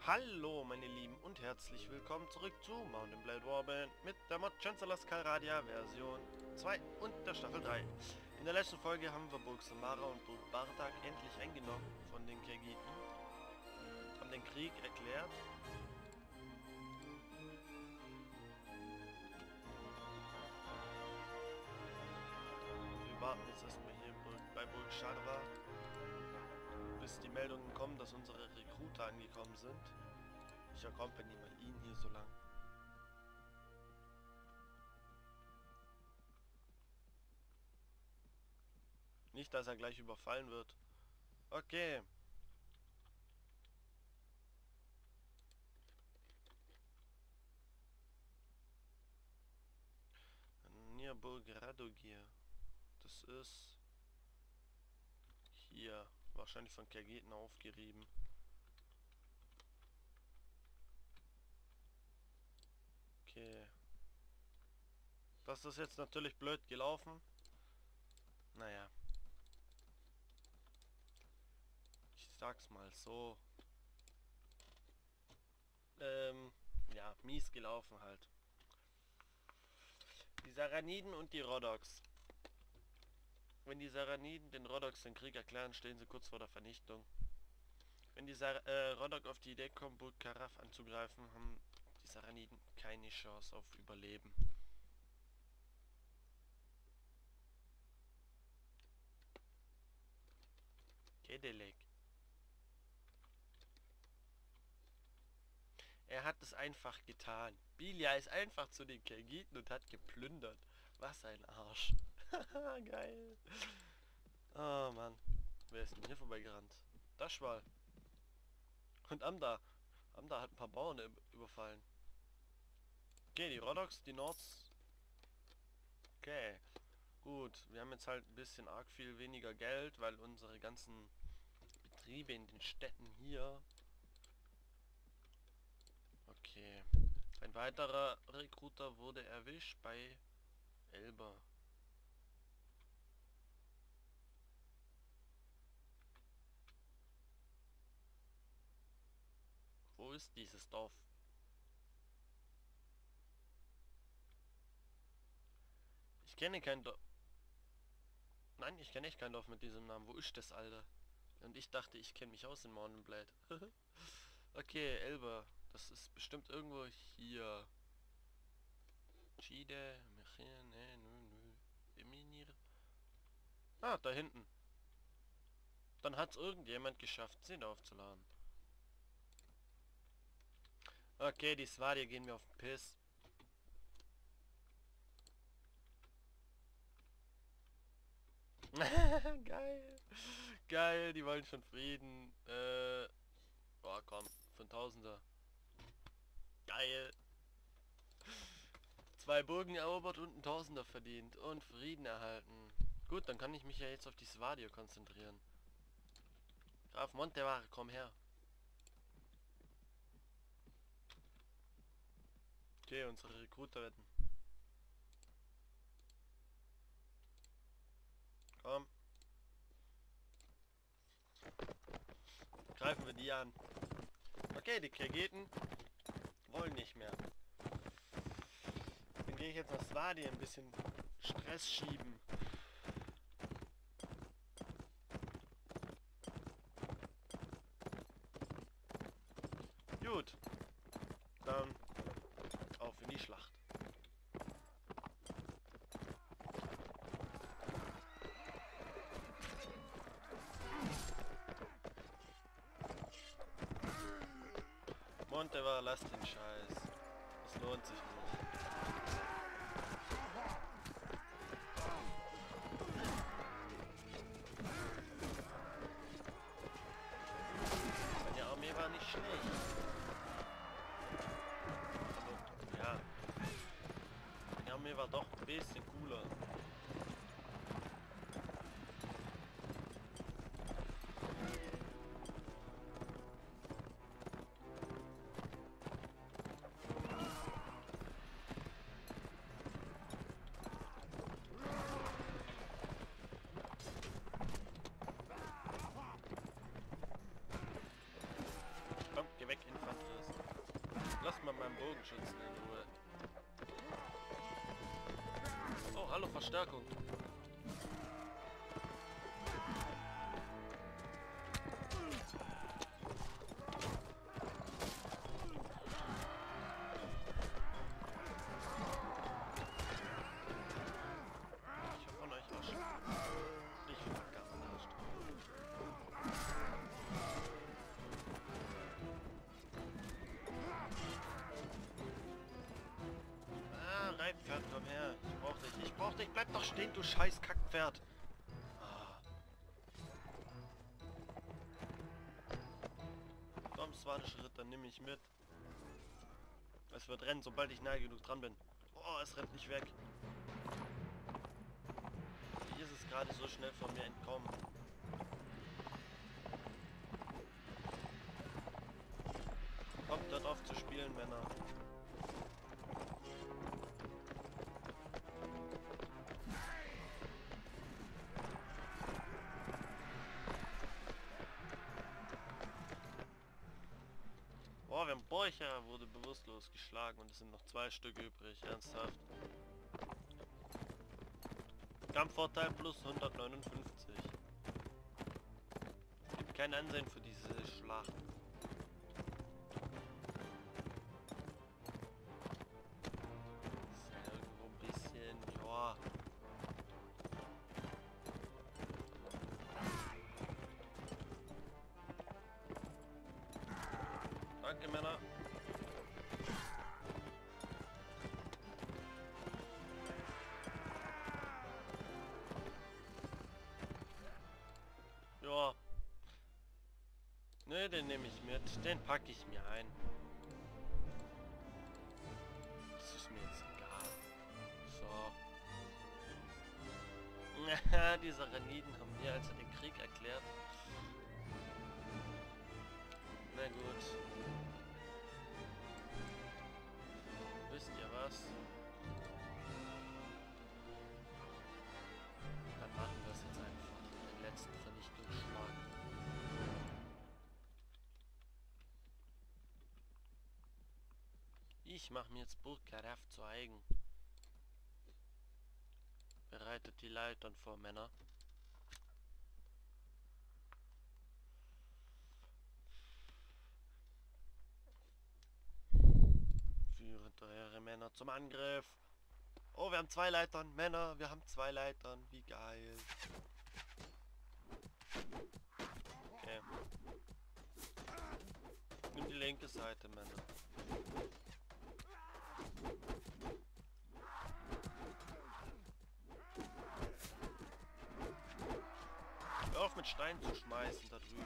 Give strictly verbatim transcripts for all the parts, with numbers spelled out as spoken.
Hallo meine Lieben und herzlich willkommen zurück zu Mount and Blade Warband mit der Mod Chancellor's Calradia Version zwei und der Staffel drei. In der letzten Folge haben wir Burg Samara und Burg Bardak endlich eingenommen von den Kergiten, haben den Krieg erklärt. Wir warten jetzt erstmal hier bei Burg Sharva, bis die Meldungen kommen, dass unsere Rekruter angekommen sind. Ich accompany mal ihn hier so lang. Nicht, dass er gleich überfallen wird. Okay. Nierburg Radogir. Das ist hier. Wahrscheinlich von Kergeten aufgerieben. Okay. Das ist jetzt natürlich blöd gelaufen. Naja. Ich sag's mal so. Ähm, ja, mies gelaufen halt. Die Saraniden und die Rhodoks. Wenn die Saraniden den Rhodoks den Krieg erklären, stehen sie kurz vor der Vernichtung. Wenn die Sar äh, Rhodok auf die Idee kommen, Burg Karaf anzugreifen, haben die Saraniden keine Chance auf Überleben. Kedelek. Er hat es einfach getan. Bilia ist einfach zu den Kergiten und hat geplündert. Was ein Arsch. Geil. Oh Mann. Wer ist denn hier vorbeigerannt? Daschwal. Und Amda. Amda hat ein paar Bauern überfallen. Okay, die Rhodoks, die Nords. Okay. Gut, wir haben jetzt halt ein bisschen arg viel weniger Geld, weil unsere ganzen Betriebe in den Städten hier... Okay. Ein weiterer Rekruter wurde erwischt bei Elba. Wo ist dieses Dorf? Ich kenne kein Dorf. Nein, ich kenne echt kein Dorf mit diesem Namen. Wo ist das, Alter? Und ich dachte, ich kenne mich aus in Mount and Blade. Okay, Elba. Das ist bestimmt irgendwo hier. Chide, ne, nö, nö. Eminir. Ah, da hinten. Dann hat es irgendjemand geschafft, sie aufzuladen. Okay, die Swadia gehen wir auf den Piss. Geil. Geil, die wollen schon Frieden. Äh. Oh, komm. Für ein Tausender. Geil. Zwei Burgen erobert und ein Tausender verdient. Und Frieden erhalten. Gut, dann kann ich mich ja jetzt auf die Swadia konzentrieren. Graf Montevar, komm her. Okay, unsere Rekruter retten. Komm. Greifen wir die an. Okay, die Kergeten wollen nicht mehr. Dann gehe ich jetzt nach Swadia ein bisschen Stress schieben. Gut. Dann auf in die Schlacht. Montevar, lass den Scheiß. Das lohnt sich nicht. Seine Armee war nicht schlecht. Aber, ja. Seine Armee war doch ein bisschen cooler. weg, Infanterist. Lass mal meinen Bogenschützen in Ruhe. Oh, hallo, Verstärkung. Ich hoffe, von euch war schon. Ich bin gar verarscht. Ah, Reitpferd, komm her. Ich brauch dich. Ich brauch dich. Bleib doch stehen, du scheiß Kackpferd. Ah. Komm, swadische Ritter, nimm mich mit. Es wird rennen, sobald ich nahe genug dran bin. Oh, es rennt nicht weg. Wie ist es gerade so schnell von mir entkommen? Kommt dort auf zu spielen, Männer. Boah, wir haben Borcher wurde bewusstlos geschlagen und es sind noch zwei Stück übrig. Ernsthaft. Kampfvorteil plus hundertneunundfünfzig. Es gibt kein Ansehen für diese Schlacht. Ist ja irgendwo ein bisschen, ja. Danke, Männer. Ja. Ne, den nehme ich mit. Den packe ich mir ein. Das ist mir jetzt egal. So. Diese Raniden haben mir also den Krieg erklärt. Na gut. Wisst ihr was? Dann machen wir es jetzt einfach. Den letzten Vernichtungsschlag. Ich mache mir jetzt Burg Karaf zu eigen. Bereitet die Leitern vor, Männer. Führet eure Männer zum Angriff. Oh, wir haben zwei Leitern. Männer, wir haben zwei Leitern. Wie geil. Okay. Nimm die linke Seite, Männer. Hör auf mit Steinen zu schmeißen da drüben.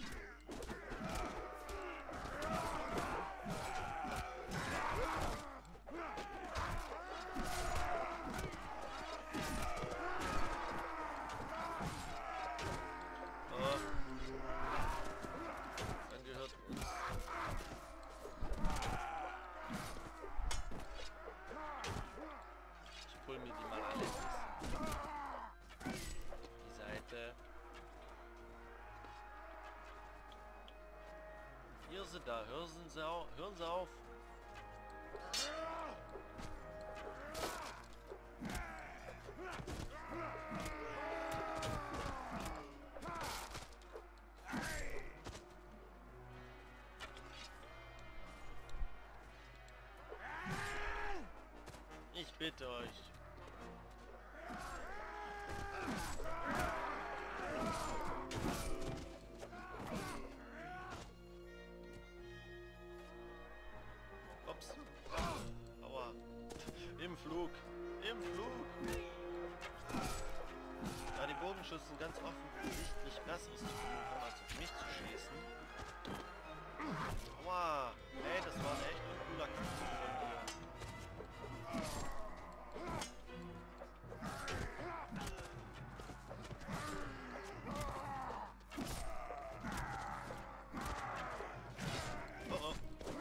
Oh. Dann gehört uns. Ich hol mir die mal alle. Die Seite. Hier sind da, hören Sie auf, hören Sie auf. Ich bitte euch. Ups. Aua. Im Flug. Im Flug. Da die Bogenschützen ganz offensichtlich besseres zu tun haben, als auf mich zu schießen. Aua. Hey, das war ein echt uncooler Kampf von dir. Oh oh.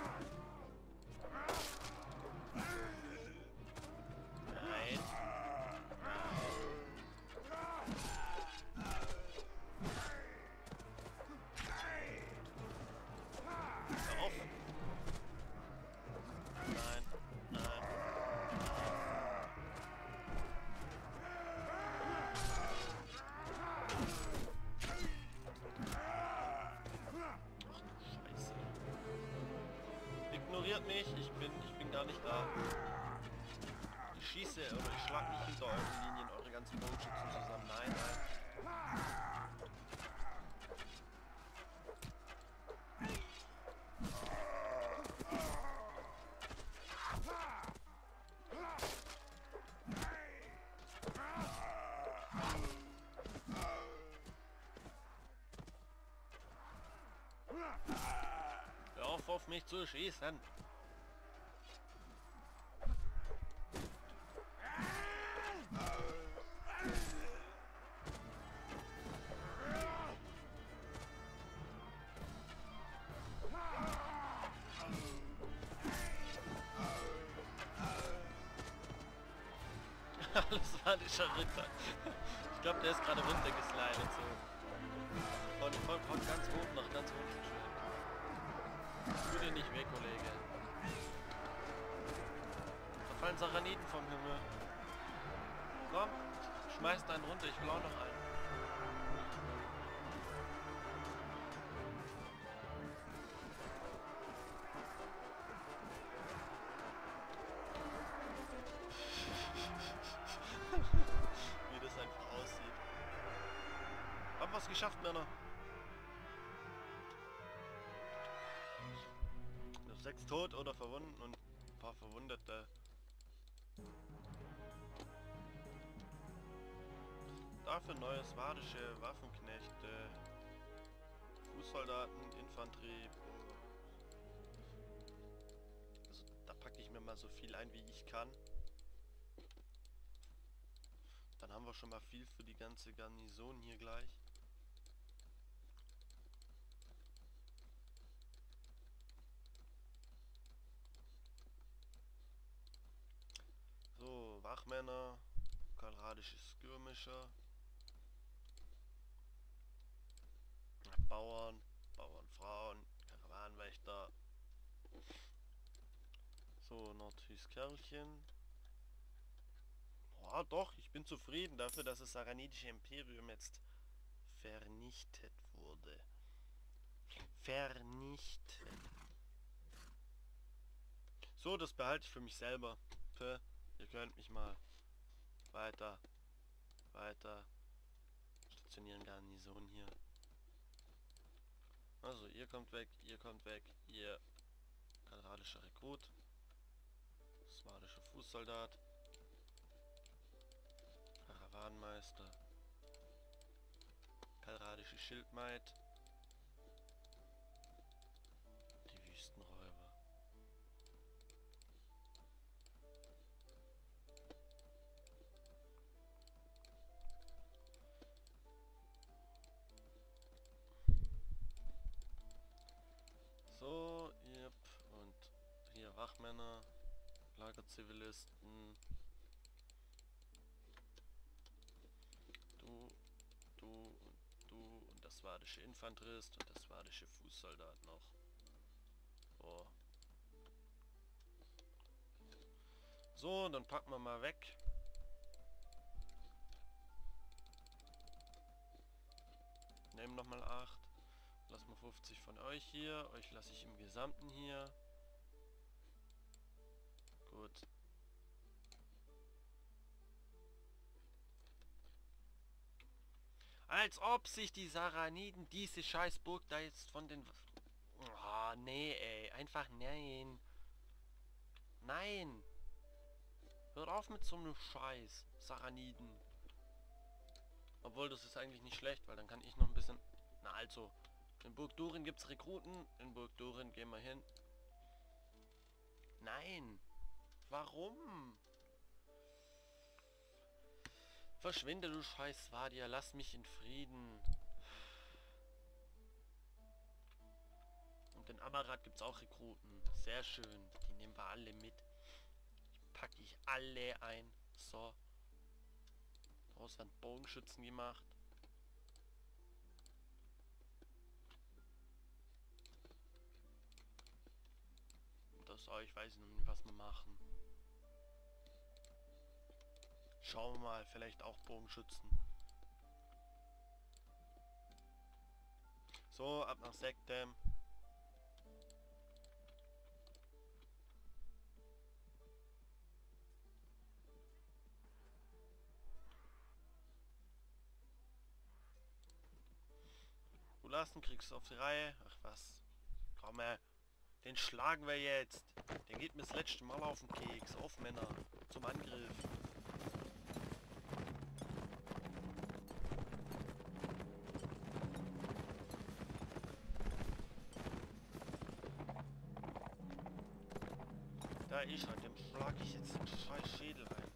Nein. Ignoriert mich, ich bin, ich bin gar nicht da. Ich schieße oder ich schlag nicht hinter euren Linien eure ganzen Bogenschützen zusammen. Nein, nein. Hör auf, auf mich zu schießen. Alles war nicht Ritter. Ich glaube, der ist gerade runtergeslidet so. Von, von, von ganz oben nach ganz unten schön. Tu dir nicht weg, Kollege. Da fallen Saraniden vom Himmel. Komm, schmeiß einen runter, ich will auch noch einen. Wie das einfach aussieht. Haben wir es geschafft, Männer. Noch sechs tot oder verwunden und ein paar Verwundete. Dafür neue swadische Waffenknechte, Fußsoldaten, Infanterie. Also da packe ich mir mal so viel ein, wie ich kann. Dann haben wir schon mal viel für die ganze Garnison hier gleich. So, Wachmänner, kalradische Skirmisher, Bauern, Bauernfrauen, Karawanenwächter. So, Nordhüskerlchen. Ja, doch, ich bin zufrieden dafür, dass das saranidische Imperium jetzt vernichtet wurde. Vernichtet. So, das behalte ich für mich selber. Puh, ihr könnt mich mal weiter, weiter stationieren, Garnison hier. Also, ihr kommt weg, ihr kommt weg, ihr kanadischer Rekrut, swadischer Fußsoldat, Karawanenmeister, kanadische Schildmaid, die Wüstenräuber. So, yep, und hier Wachmänner, Lagerzivilisten, du, du und du und das swadische Infanterist und das swadische Fußsoldat noch. So. So, dann packen wir mal weg. Nehmen nochmal acht. Lass mal fünfzig von euch hier. Euch lasse ich im Gesamten hier. Gut. Als ob sich die Saraniden diese Scheißburg da jetzt von den... Oh, nee, ey. Einfach nein. Nein. Hört auf mit so einem Scheiß. Saraniden. Obwohl, das ist eigentlich nicht schlecht, weil dann kann ich noch ein bisschen... Na also, in Burg Durin gibt es Rekruten. In Burg Durin gehen wir hin. Nein. Warum? Verschwinde, du scheiß Swadia. Lass mich in Frieden. Und in Amarat gibt es auch Rekruten. Sehr schön. Die nehmen wir alle mit. Die packe ich alle ein. So. Daraus werden Bogenschützen gemacht. Und das auch, ich weiß noch nicht, was wir machen. Schauen wir mal, vielleicht auch Bogenschützen. So, ab nach Sektem. zulassen, kriegst du auf die Reihe. Ach was. Komm her. Den schlagen wir jetzt. Der geht mir das letzte Mal auf den Keks. Auf Männer. Zum Angriff. Da ist er. Dem schlag ich jetzt den scheiß Schädel rein.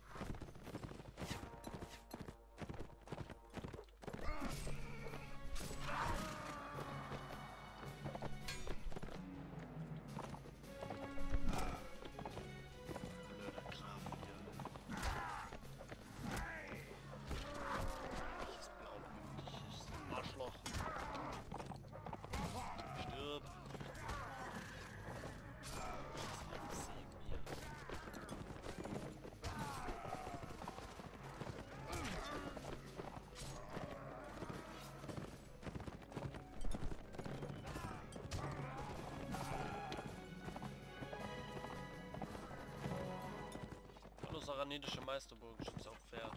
Saranitische Meisterbogenschütze auf Pferd.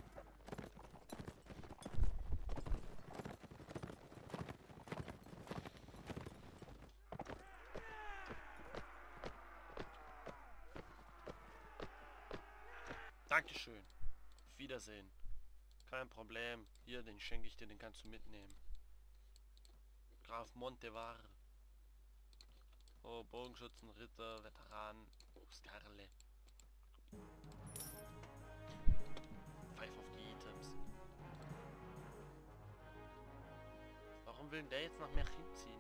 Dankeschön. Auf Wiedersehen. Kein Problem. Hier, den schenke ich dir, den kannst du mitnehmen. Graf Montevar. Oh, Bogenschützen, Ritter, Veteran, Huskarle. Pfeif auf die Items. Warum will denn der jetzt nach Merchin ziehen?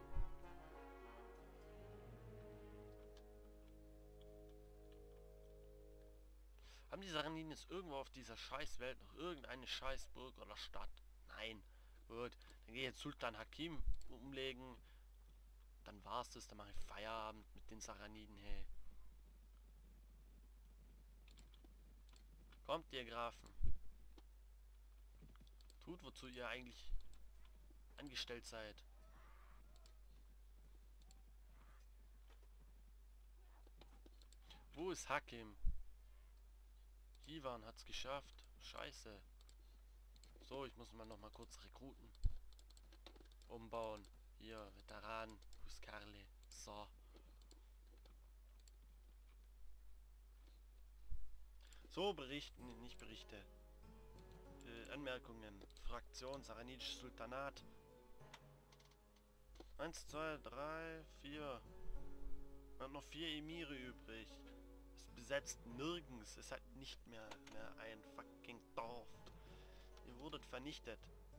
Haben die Saraniden jetzt irgendwo auf dieser Scheißwelt noch irgendeine Scheißburg oder Stadt? Nein. Gut, dann gehe ich jetzt Sultan Hakim umlegen. Dann war's das, dann mache ich Feierabend mit den Saraniden, hey. Kommt ihr Grafen. Tut, wozu ihr eigentlich angestellt seid. Wo ist Hakim? Ivan hat's geschafft. Scheiße. So, ich muss mal noch mal kurz rekruten. Umbauen. Hier, Veteran, Huskarle. So. So, berichten, nicht Berichte. Äh, Anmerkungen. Fraktion, Saranitisches Sultanat. Eins, zwei, drei, vier. Man hat noch vier Emire übrig. Es besetzt nirgends. Es hat nicht mehr, mehr ein fucking Dorf. Ihr wurdet vernichtet.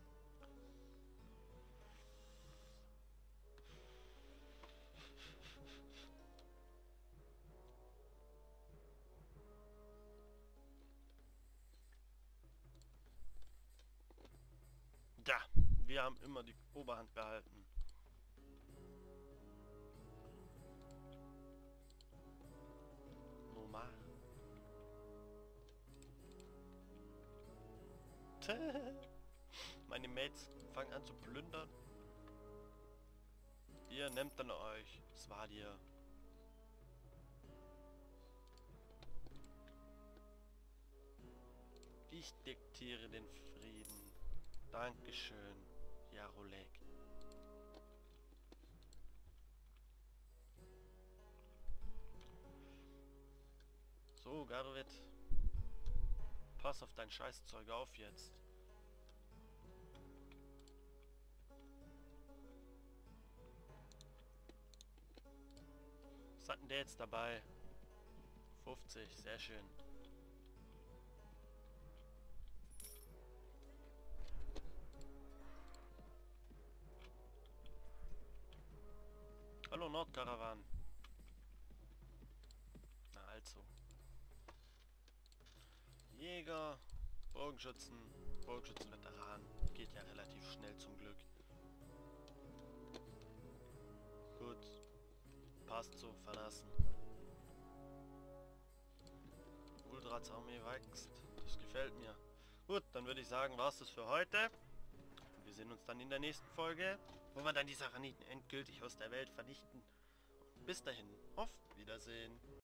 Ja, wir haben immer die Oberhand behalten. Normal. Meine Mates fangen an zu plündern. Ihr nehmt dann euch. Das war dir. Ich diktiere den Frieden. Dankeschön, Jarolek. So, Garvet. Pass auf dein Scheißzeug auf jetzt. Was hat denn der jetzt dabei? fünfzig, sehr schön. Hallo Nordkarawan. Na also. Jäger, Bogenschützen, Bogenschützenveteran. Geht ja relativ schnell zum Glück. Gut. Passt so, verlassen. Uldrats Armee wächst. Das gefällt mir. Gut, dann würde ich sagen, war's das für heute. Wir sehen uns dann in der nächsten Folge, wo wir dann die Saraniden endgültig aus der Welt vernichten. Bis dahin, auf Wiedersehen.